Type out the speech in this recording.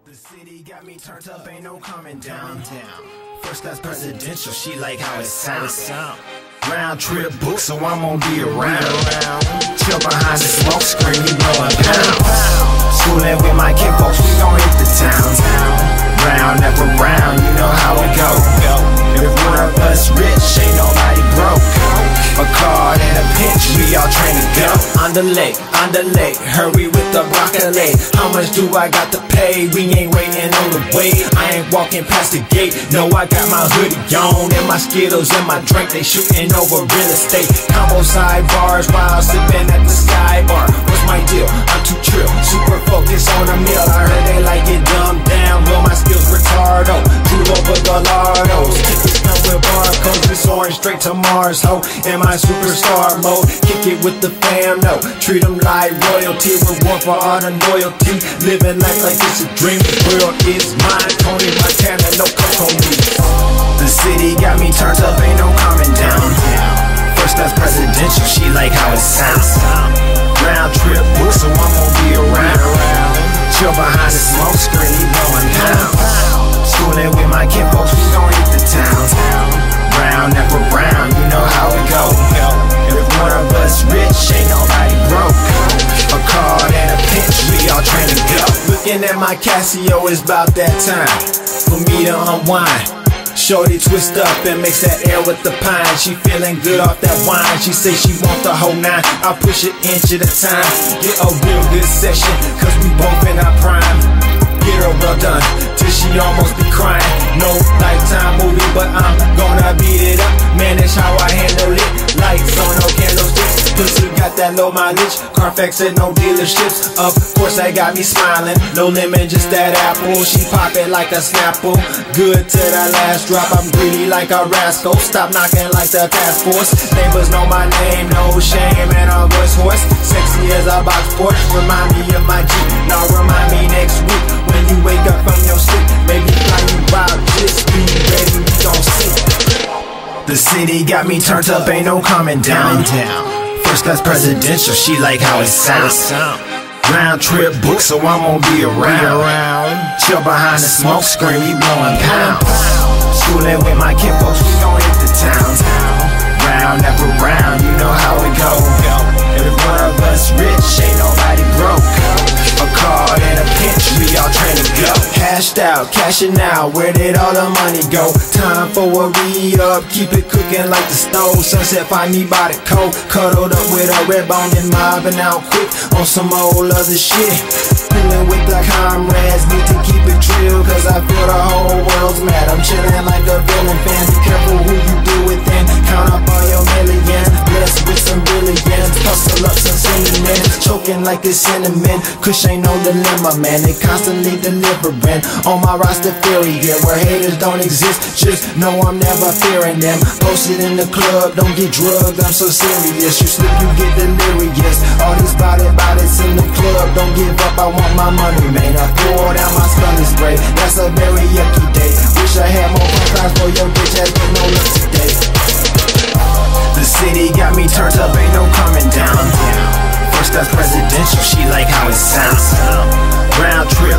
The city got me turned up, ain't no coming down. First class presidential, she like how it sounds. Round trip book, so I'm gon' be around. Chill behind the smoke screen, we blowin' pounds. Schoolin' with my kid folks, we gon' hit the town. Round after round, you know how it go. If one of us rich, ain't nobody broke. A card and a pinch, we all train to go. On the lake, hurry with the broccoli. How much do I got to pay? We ain't waiting on the way. I ain't walking past the gate. No, I got my hoodie on and my Skittles and my drink. They shooting over real estate. Combo sidebars while sipping at the sky bar. What's my deal? I'm too trill, super focused on a meal. I heard they like it dumbed down. Well, my skills retardo. Drew over Gallardos. Tickets come with barcodes. We soaring straight to Mars, ho. In my superstar mode. Kick it with the fam, no. Treat them like royalty. Reward for all the loyalty. Living life like it's a dream. The world is mine. Tony Montana, no coke on me. The city got me turned up, ain't no coming down. First class presidential, she like how it sounds. Round trip book, so I'm gon' be around. Chill behind the smoke screen, we blowin' pounds. Schoolin' with my kid folks, we gon' hit the town. Round after round, you know how it go. If one of us rich, ain't nobody broke. A card and a pinch, we all train to go. Looking at my Casio, it's about that time for me to unwind. Shorty twist up and mix that air with the pine. She feeling good off that wine. She say she want the whole nine. I push it inch at a time. Get a real good session, cause we both in our prime. Get her well done, till she almost be crying. No Lifetime movie, but I'm gonna beat it up. Man, that's how I handle it. Lights on, no candlesticks. Pussy got that low mileage. Carfax and no dealerships. Of course, that got me smiling. No limit, just that apple. She pop it like a Snapple. Good to the last drop. I'm greedy like a rascal. Stop knocking like the task force. Neighbors know my name, no shame, and a voice hoarse. Sexy as a box porch. Remind me of my G. Now remind me next week when you wake up from your sleep. Maybe fly you out, just be ready, we gon' see. The city got me turned up, ain't no coming down. First class presidential, she like how it sounds. Round trip book, so I'm gon' be around. Chill behind the smoke screen, we blowin' pounds. Schoolin' with my kid folks, we gon' hit the town. Round after round, you know how it go. Every one of us rich, ain't nobody broke. A card and a pinch, we all train to go. Hashed out, cashing out, where did all the money go? Time for a re-up, keep it cooking like the stove. Sunset, find me by the coast. Cuddled up with a red bone and mobbing out quick on some old other shit. Pulling with the comrades, need to keep it trill, cause I feel the whole world's mad. I'm chilling like a villain fan, be careful who you do it then. Count up all your millions, blessed with some billions. Hustle up some cinnamon, choking like it's cinnamon. Kush ain't no dilemma, man, they constantly delivering. On my roster theory, yeah, where haters don't exist, just know I'm never fearing them. Posted in the club, don't get drugged, I'm so serious. You slip, you get delirious. All these bodies in the club, don't give up, I want my money, man. I pour down my stomach spray, that's a very yucky day. Wish I had more punchlines for your bitch ass, but no luck today. The city got me turned up, ain't no coming down. First class presidential, she like how it sounds. Round trip